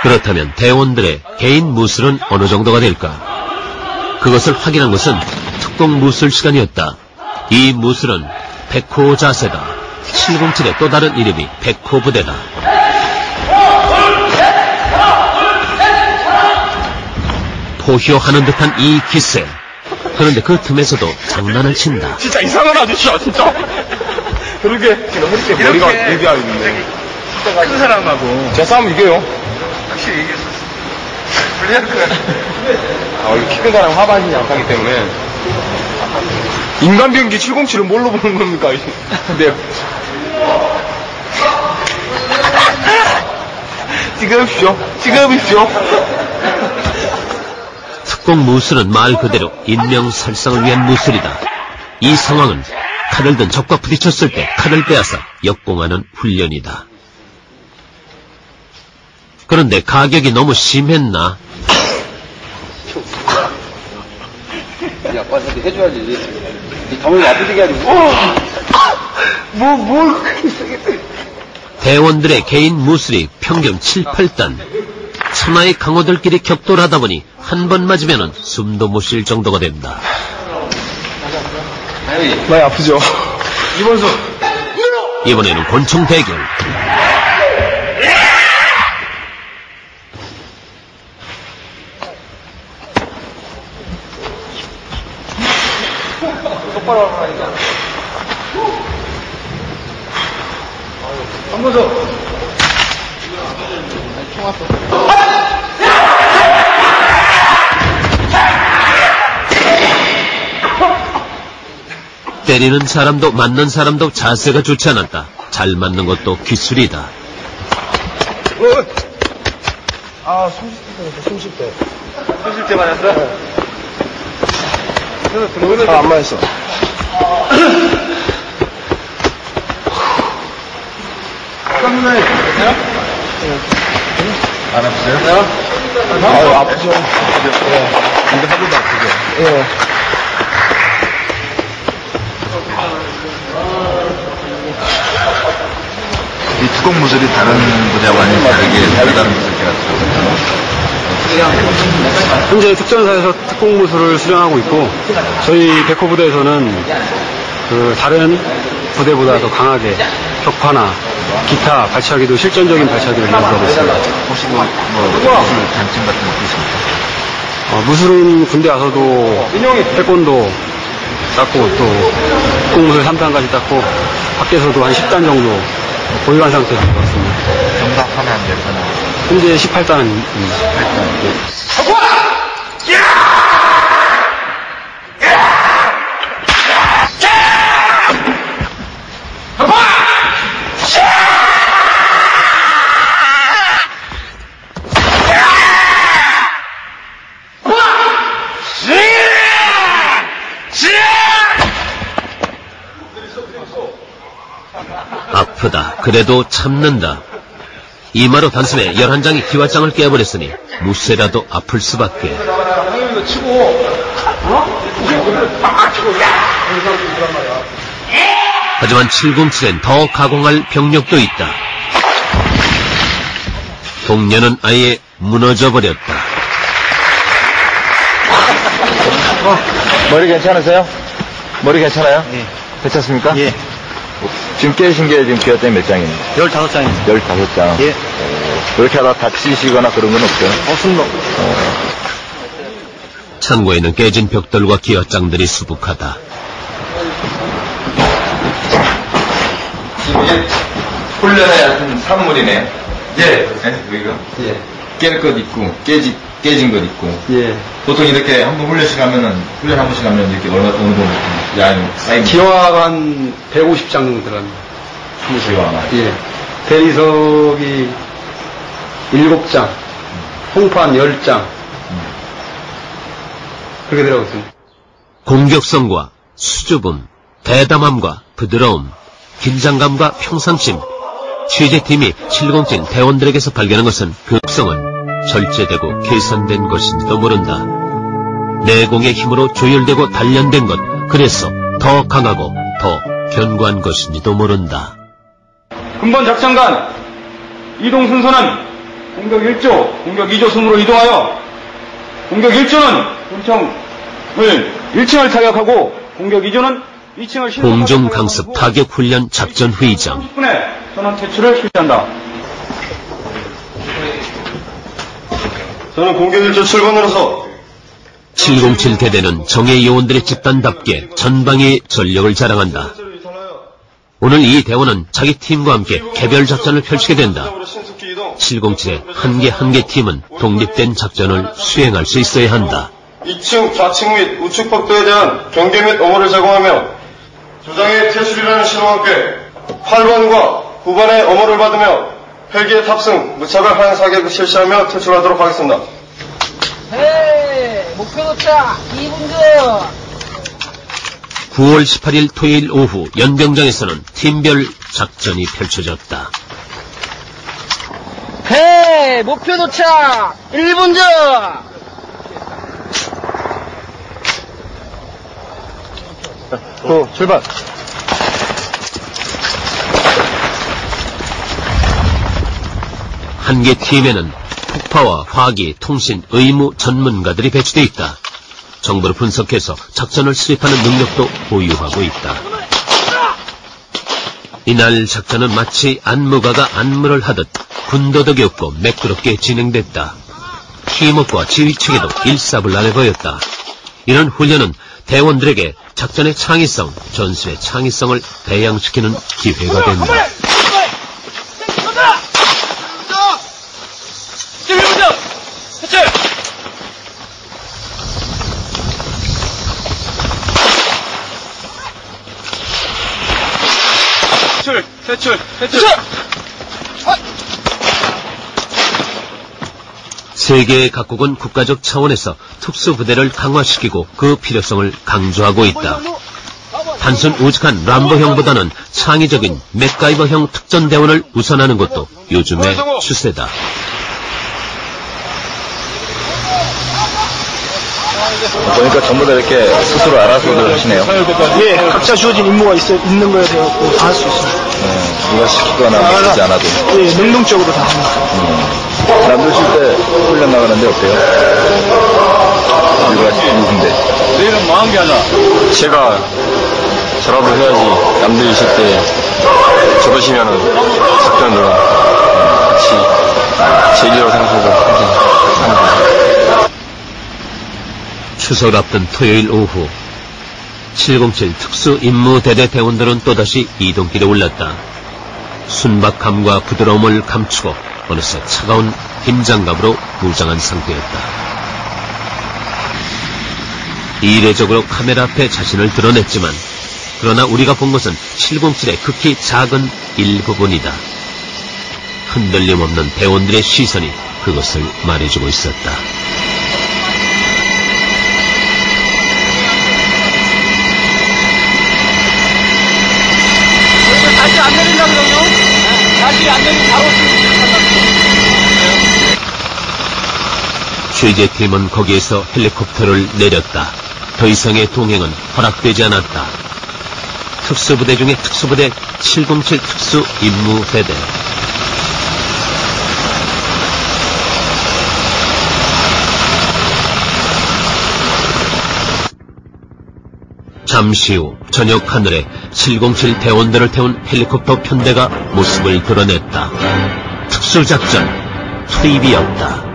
그렇다면 대원들의 개인 무술은 어느 정도가 될까? 그것을 확인한 것은 특공 무술 시간이었다. 이 무술은 백호 자세다. 707의 또 다른 이름이 백호 부대다. 포효하는 듯한 이 기세. 그런데 그 틈에서도 장난을 친다. 진짜 이상한 아저씨야, 진짜. 그러게. 이렇게 머리가 얘기하고 있는데. 큰 사람하고. 제가 싸우면 이겨요. 확실히 이겼었어. 원래 키 큰 사람은 하반신이 약하기 때문에. 인간 비행기 707은 뭘로 보는 겁니까? 네. 찍으십시오. 특공 무술은 말 그대로 인명살상을 위한 무술이다. 이 상황은 칼을 든 적과 부딪혔을 때 칼을 빼앗아 역공하는 훈련이다. 그런데 가격이 너무 심했나? 야, 아빠한테 해줘야지. 이 가만히 아프게 해야지. 대원들의 개인 무술이 평균 7, 8단. 천하의 강호들끼리 격돌하다 보니 한 번 맞으면 숨도 못 쉴 정도가 된다. 많이 아프죠? 이번수. 이번에는 권총 대결. 똑바로 하라니까. 한 번 더. 총 왔어. 때리는 사람도 맞는 사람도 자세가 좋지 않았다. 잘 맞는 것도 기술이다. 숨 쉴 때 맞았어? 잘 안 맞았어. 안 아프세요? 아유, 아프죠. 근데 하루도 아프죠? 예. 이 특공 무술이 다른 부대와는 다른 무술 제가 현재 특전사에서 특공 무술을 수련하고 있고, 저희 백호 부대에서는 그 다른 부대보다 더 강하게 격파나 기타 발차기도 실전적인 발차기를 연구하고 있습니다. 혹시 뭐 무술 단점 같은 것도 있습니까? 무술은 군대 와서도 태권도 땄고 또 특공 무술 3단까지 땄고 밖에서도 한 10단 정도 보유한 상태에서 들어왔습니다. 정답하면 안 될까요? 현재 18단입니다. 18단. 아프다. 그래도 참는다. 이마로 단숨에 11장의 기와장을 깨버렸으니 무쇠라도 아플 수밖에. 하지만 707엔 더 가공할 병력도 있다. 동료는 아예 무너져버렸다. 머리 괜찮으세요? 머리 괜찮아요? 예. 괜찮습니까? 예. 지금 깨신 게 지금 기와장이 몇 장입니까? 15장입니다. 15장. 예. 그렇게 하다 다치시거나 그런 건 없어요? 없습니다. 창고에는 깨진 벽돌과 기와장들이 수북하다. 이게 훈련에 얕은 산물이네요. 예. 네, 여기가? 예. 깰 것 있고, 깨진 것 있고. 예. 보통 이렇게 한 번 훈련 한 번씩 하면 이렇게 어느 정도 양이 쌓입니다. 기와가 한 150장 정도 들어갑니다. 기와가. 예. 대리석이 7장, 홍판 10장. 그렇게 들어가고 있습니다. 공격성과 수줍음, 대담함과 부드러움, 긴장감과 평상심. 취재팀이 707 대원들에게서 발견한 것은 그 특성은 절제되고 계산된 것인지도 모른다. 내공의 힘으로 조율되고 단련된 것, 그래서 더 강하고 더 견고한 것인지도 모른다. 근본 작전관 이동 순서는 공격 1조, 공격 2조 순으로 이동하여 공격 1조는 본청을 1층을 타격하고 공격 2조는 2층을 공중 강습 타격 훈련 작전 회의장. 30분에 전원 퇴출을 실시한다. 저는 공격 1조 7번으로서 707 대대는 정예 요원들의 집단답게 전방의 전력을 자랑한다. 오늘 이 대원은 자기 팀과 함께 개별 작전을 펼치게 된다. 707의 한 개 팀은 독립된 작전을 수행할 수 있어야 한다. 2층, 좌측 및 우측 복도에 대한 경계 및 어머를 제공하며 조장의 퇴출이라는 신호와 함께 8번과 9번의 어머를 받으며 헬기의 탑승, 무차별 하행 사격을 실시하며 퇴출하도록 하겠습니다. 헤이, 목표 도착 2분 전. 9월 18일 토요일 오후 연병장에서는 팀별 작전이 펼쳐졌다. 헤이, 목표 도착 1분 전. 출발. 한 개 팀에는 폭파와 화기, 통신, 의무 전문가들이 배치되어 있다. 정보를 분석해서 작전을 수립하는 능력도 보유하고 있다. 이날 작전은 마치 안무가가 안무를 하듯 군더더기 없고 매끄럽게 진행됐다. 팀워크와 지휘체계도 일사불란해 보였다. 이런 훈련은 대원들에게 작전의 창의성, 전술의 창의성을 배양시키는 기회가 된다. 퇴출! 세계 각국은 국가적 차원에서 특수부대를 강화시키고 그 필요성을 강조하고 있다. 단순 우직한 람보형보다는 창의적인 맥가이버형 특전대원을 우선하는 것도 요즘의 추세다. 보니까 전부 다 이렇게 스스로 알아서들 하시네요. 예, 각자 주어진 임무가 있는 거에 대해서 다 할 수 있습니다. 누가 시키거나 시키지 않아도. 예, 능동적으로 다 합니다. 남들 쉴 때 훈련 나가는데 어때요? 누가 누군데? 내일은 뭐 한 게 하나? 제가 저라도 해야지 남들이 있을 때 저도 쉬면은 작전으로 같이 제일이라고 생각하고 항상 합니다. 추석을 앞둔 토요일 오후 707 특수임무대대 대원들은 또다시 이동길에 올랐다. 순박함과 부드러움을 감추고 어느새 차가운 힘장갑으로 무장한 상태였다. 이례적으로 카메라 앞에 자신을 드러냈지만 그러나 우리가 본 것은 707의 극히 작은 일부분이다. 흔들림 없는 대원들의 시선이 그것을 말해주고 있었다. 다시 안 내린다 그러면? 다시 안 내리면 바로 취재팀은 거기에서 헬리콥터를 내렸다. 더 이상의 동행은 허락되지 않았다. 특수부대 중에 특수부대 707 특수임무대대. 잠시 후 저녁 하늘에 707 대원들을 태운 헬리콥터 편대가 모습을 드러냈다. 특수작전 투입이었다.